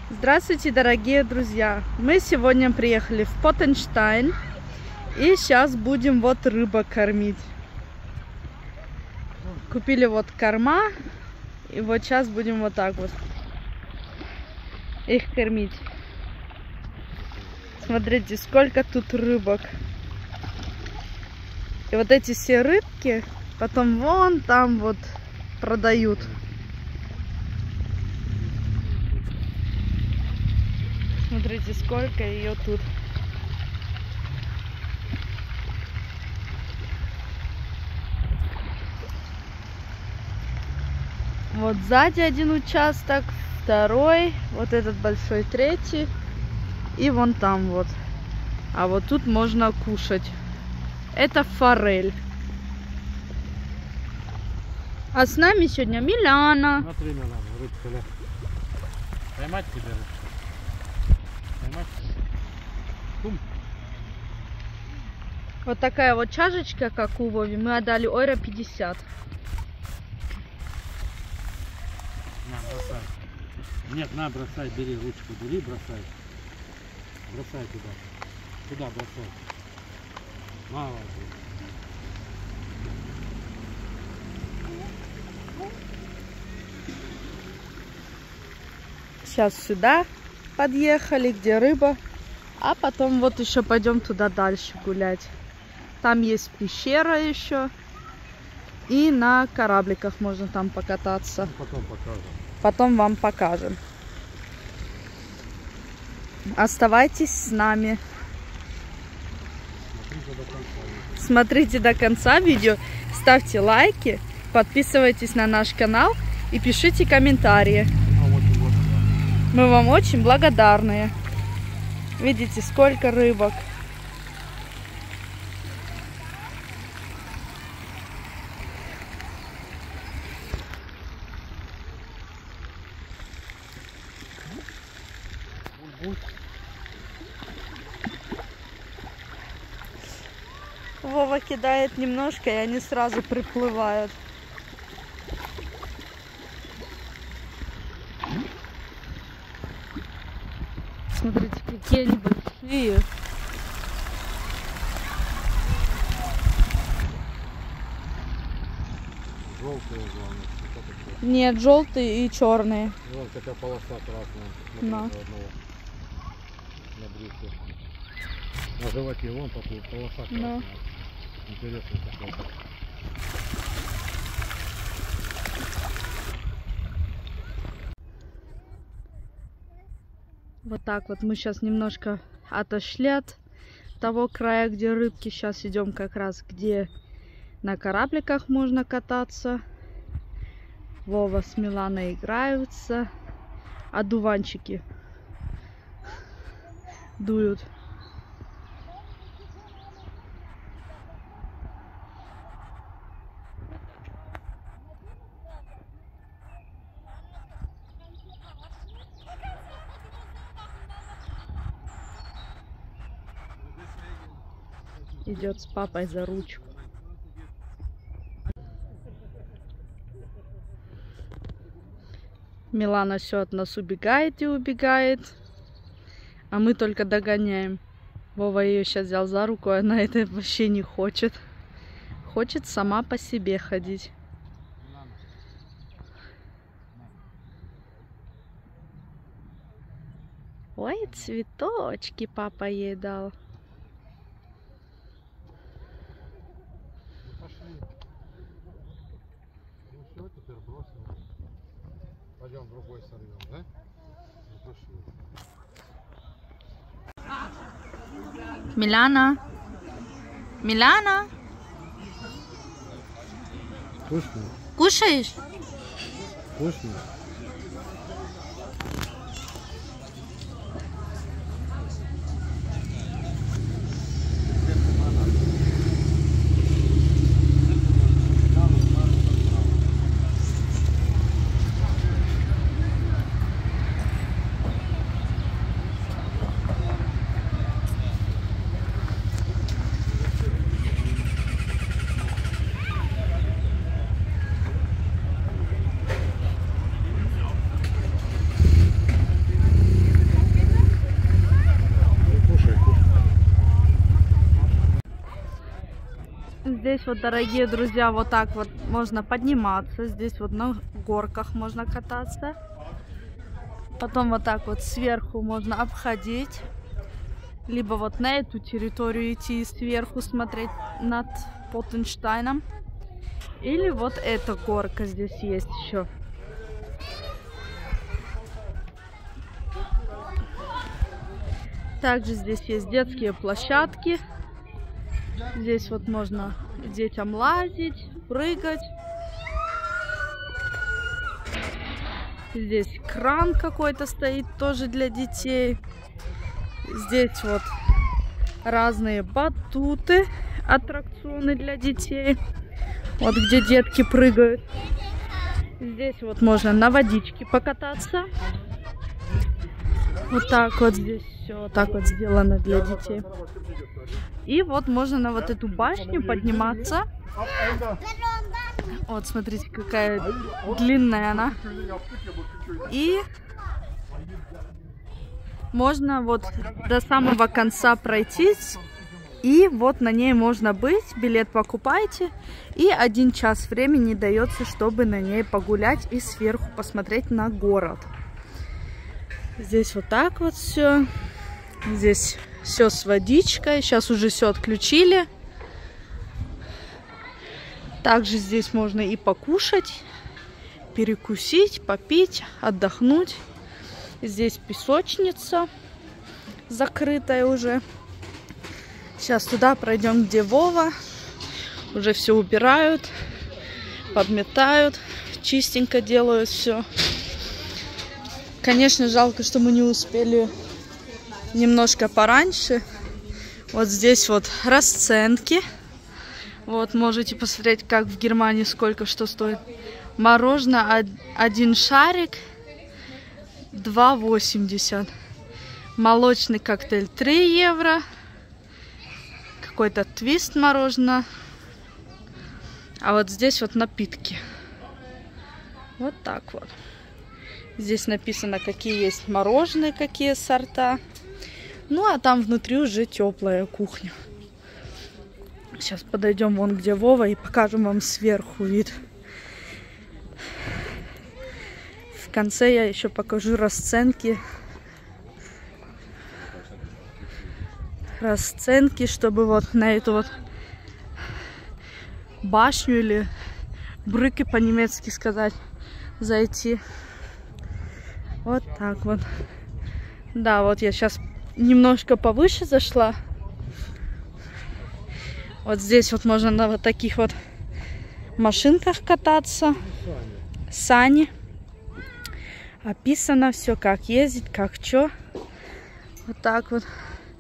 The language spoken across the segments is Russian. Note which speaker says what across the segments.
Speaker 1: Здравствуйте, дорогие друзья! Мы сегодня приехали в Потенштайн и сейчас будем вот рыбок кормить. Купили вот корма и вот сейчас будем вот так вот их кормить. Смотрите, сколько тут рыбок. И вот эти все рыбки потом вон там вот продают. Смотрите, сколько ее тут. Вот сзади один участок, второй, вот этот большой третий и вон там вот. А вот тут можно кушать. Это форель. А с нами сегодня Миляна.
Speaker 2: Смотри, Милана, рыбка. Поймать тебе рыбку. Поймать. Бум.
Speaker 1: Вот такая вот чашечка, как у Вови, мы отдали евро 50.
Speaker 2: На, бросай. Нет, на, бросай, бери ручку, бери, бросай. Бросай туда. Туда бросай. Молодец.
Speaker 1: Сейчас сюда подъехали, где рыба. А потом вот еще пойдем туда дальше гулять. Там есть пещера еще. И на корабликах можно там покататься.
Speaker 2: Потом покажем.
Speaker 1: Потом вам покажем. Оставайтесь с нами. Смотрите до конца видео. Ставьте лайки. Подписывайтесь на наш канал. И пишите комментарии. Мы вам очень благодарны. Видите, сколько рыбок. Вова кидает немножко, и они сразу приплывают. Смотрите, какие они большие.
Speaker 2: Желтые, главное.
Speaker 1: Нет, желтые и черные.
Speaker 2: Вон такая полоса красная.
Speaker 1: На.
Speaker 2: На брюхе. На животе вон такая полоса красная.
Speaker 1: No.
Speaker 2: Интересно такое.
Speaker 1: Вот так вот мы сейчас немножко отошли от того края, где рыбки. Сейчас идем как раз, где на корабликах можно кататься. Вова с Миланой играются. А дуванчики дуют. Идет с папой за ручку. Милана все от нас убегает и убегает. А мы только догоняем. Вова ее сейчас взял за руку, а она это вообще не хочет. Хочет сама по себе ходить. Ой, цветочки папа ей дал.
Speaker 2: Теперь бросим. Пойдем другой сорвем, да? Ну, пошли.
Speaker 1: Миляна. Миляна.
Speaker 2: Вкусно?
Speaker 1: Кушаешь?
Speaker 2: Вкусно?
Speaker 1: Здесь вот, дорогие друзья, вот так вот можно подниматься. Здесь вот на горках можно кататься. Потом вот так вот сверху можно обходить. Либо вот на эту территорию идти сверху смотреть над Потенштайном. Или вот эта горка здесь есть еще. Также здесь есть детские площадки. Здесь вот можно детям лазить, прыгать. Здесь кран какой-то стоит, тоже для детей. Здесь вот разные батуты, аттракционы для детей. Вот где детки прыгают. Здесь вот можно на водичке покататься. Вот так вот здесь все вот так вот сделано для детей. И вот можно на вот эту башню подниматься. Вот смотрите, какая длинная она. И можно вот до самого конца пройтись. И вот на ней можно быть. Билет покупайте. И 1 час времени дается, чтобы на ней погулять и сверху посмотреть на город. Здесь вот так вот все. Здесь все с водичкой. Сейчас уже все отключили. Также здесь можно и покушать, перекусить, попить, отдохнуть. Здесь песочница закрытая уже. Сейчас туда пройдем, где Вова. Уже все убирают, подметают, чистенько делают все. Конечно, жалко, что мы не успели немножко пораньше. Вот здесь вот расценки. Вот можете посмотреть, как в Германии сколько что стоит. Мороженое 1 шарик 2,80. Молочный коктейль 3 евро. Какой-то твист мороженое. А вот здесь вот напитки. Вот так вот. Здесь написано, какие есть мороженые, какие сорта. Ну, а там внутри уже теплая кухня. Сейчас подойдем вон где Вова и покажем вам сверху вид. В конце я еще покажу расценки. Расценки, чтобы вот на эту вот башню или брюки по-немецки сказать, зайти. Вот так вот. Да, вот я сейчас немножко повыше зашла. Вот здесь вот можно на вот таких вот машинках кататься. Сани. Описано все, как ездить, как что. Вот так вот.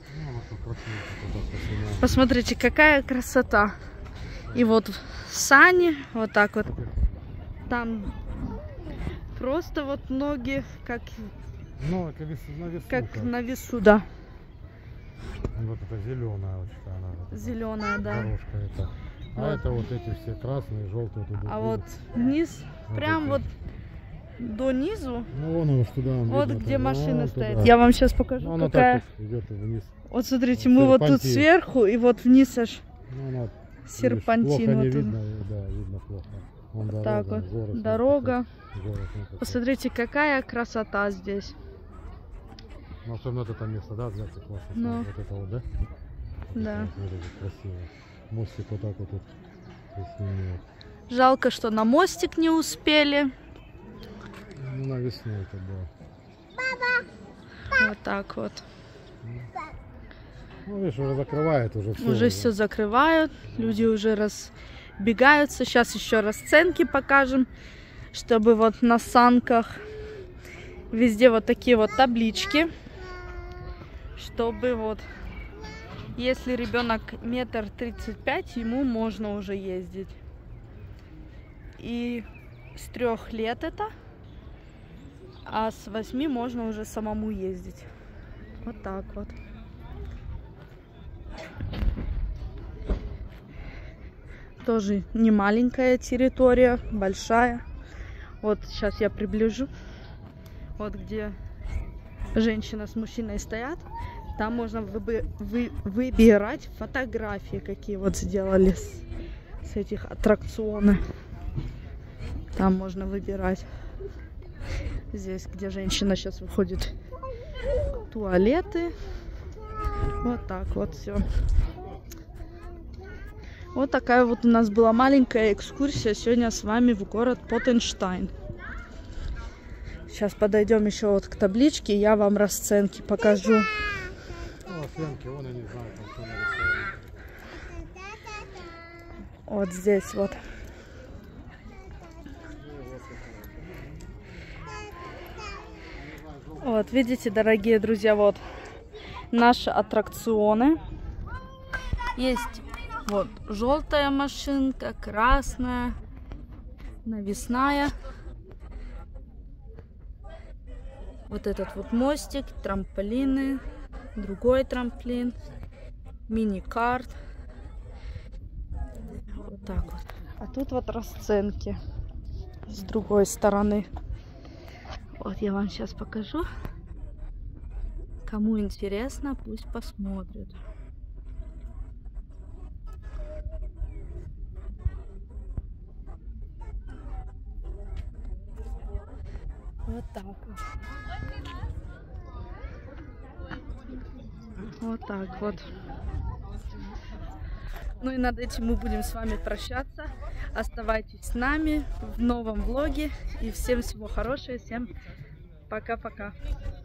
Speaker 1: Посмотрите, какая красота. И вот сани, вот так вот. Там просто вот ноги как,
Speaker 2: ну, это на весу,
Speaker 1: как на весу, да.
Speaker 2: Вот это зеленая, вот что она.
Speaker 1: Зеленая, да.
Speaker 2: Дорожка это. А
Speaker 1: Вот.
Speaker 2: это вот эти все красные, желтые.
Speaker 1: А вот вниз, прям вот до низу.
Speaker 2: Ну вон оно туда.
Speaker 1: Вот
Speaker 2: видно,
Speaker 1: где
Speaker 2: там,
Speaker 1: машина
Speaker 2: вон
Speaker 1: стоит.
Speaker 2: туда.
Speaker 1: Я вам сейчас покажу,
Speaker 2: Ну, она
Speaker 1: какая.
Speaker 2: так вот идет вниз.
Speaker 1: Вот смотрите, мы вот тут сверху и вот вниз аж
Speaker 2: Ну, она,
Speaker 1: серпантин.
Speaker 2: плохо
Speaker 1: Вот
Speaker 2: не
Speaker 1: он.
Speaker 2: видно, да, видно плохо. Вон
Speaker 1: Вот
Speaker 2: дорога,
Speaker 1: так вот.
Speaker 2: город,
Speaker 1: Дорога.
Speaker 2: город, ну, такой.
Speaker 1: Посмотрите, какая красота здесь.
Speaker 2: Ну, особенно вот это место, да, взять классно.
Speaker 1: Ну.
Speaker 2: Вот это вот, да?
Speaker 1: Да.
Speaker 2: Вот смотрите, красиво. Мостик вот так вот тут снимает.
Speaker 1: Жалко, что на мостик не успели.
Speaker 2: Ну, на весну это было.
Speaker 1: Вот так вот.
Speaker 2: Ну, видишь, уже закрывает уже все.
Speaker 1: Уже все закрывают. Люди уже разбегаются. Сейчас еще расценки покажем. Чтобы вот на санках везде вот такие вот таблички. Чтобы вот, если ребенок 1,35 м, ему можно уже ездить. И с 3 лет это. А с 8 можно уже самому ездить. Вот так вот. Тоже не маленькая территория, большая. Вот сейчас я приближу. Вот где женщина с мужчиной стоят. Там можно выбирать фотографии, какие вот сделали с этих аттракционов. Там можно выбирать. Здесь, где женщина сейчас выходит, туалеты. Вот так вот все. Вот такая вот у нас была маленькая экскурсия сегодня с вами в город Потенштайн. Сейчас подойдем еще вот к табличке, я вам расценки покажу.
Speaker 2: Расценки, вон я не знаю, там что нарисовано.
Speaker 1: Вот здесь вот. Вот, видите, дорогие друзья, вот наши аттракционы. Есть вот желтая машинка, красная, навесная. Вот этот вот мостик, трамплины, другой трамплин, мини-карт. Вот так вот. А тут вот расценки с другой стороны. Вот я вам сейчас покажу. Кому интересно, пусть посмотрит. Вот так вот. Вот так вот. Ну и над этим мы будем с вами прощаться. Оставайтесь с нами в новом влоге. И всем всего хорошего. Всем пока-пока.